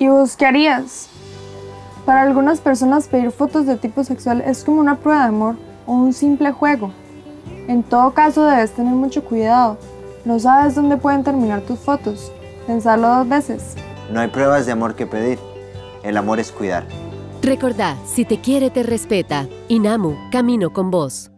¿Y vos qué harías? Para algunas personas pedir fotos de tipo sexual es como una prueba de amor o un simple juego. En todo caso debes tener mucho cuidado. No sabes dónde pueden terminar tus fotos. Pensarlo 2 veces. No hay pruebas de amor que pedir. El amor es cuidar. Recordá, si te quiere, te respeta. INAMU, camino con vos.